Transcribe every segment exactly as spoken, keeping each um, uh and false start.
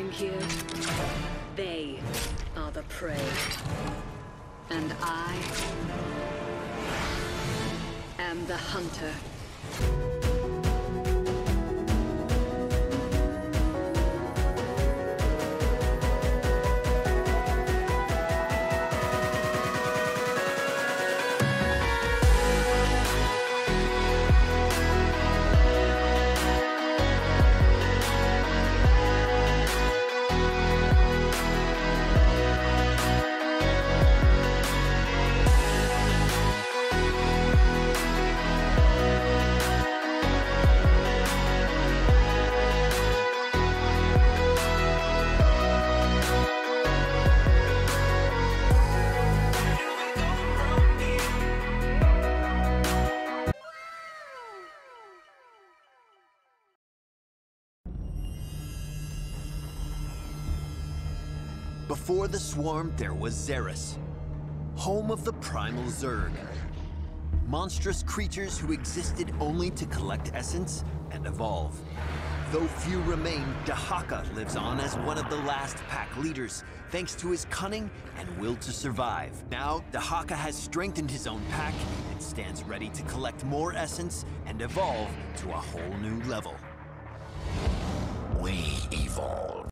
lying here, they are the prey. And I am the hunter. Before the swarm, there was Xeris, home of the primal Zerg. Monstrous creatures who existed only to collect essence and evolve. Though few remain, Dahaka lives on as one of the last pack leaders, thanks to his cunning and will to survive. Now, Dahaka has strengthened his own pack and stands ready to collect more essence and evolve to a whole new level. We evolve.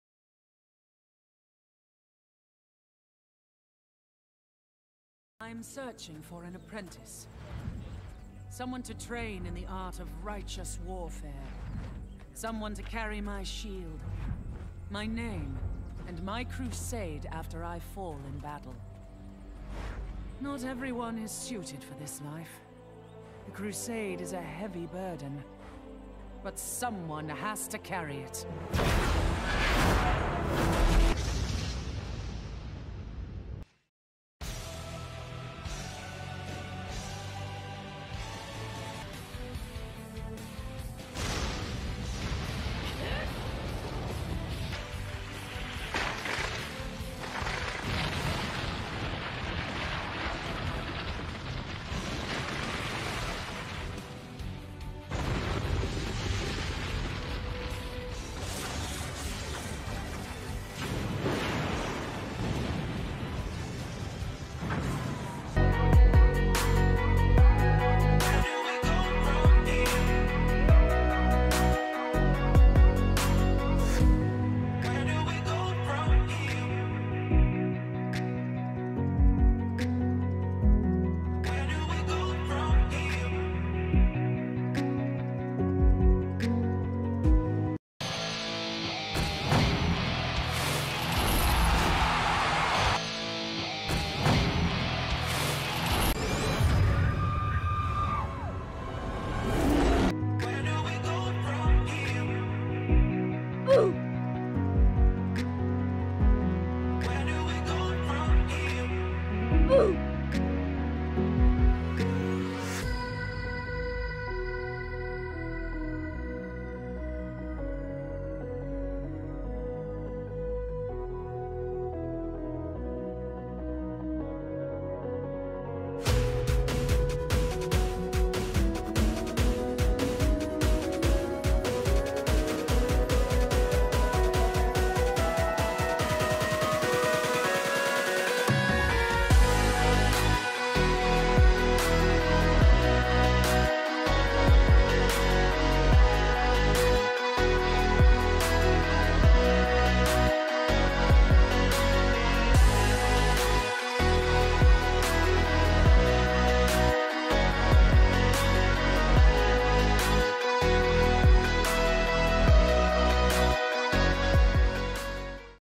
I'm searching for an apprentice. Someone to train in the art of righteous warfare. Someone to carry my shield, my name, and my crusade after I fall in battle. Not everyone is suited for this life. The crusade is a heavy burden, but someone has to carry it.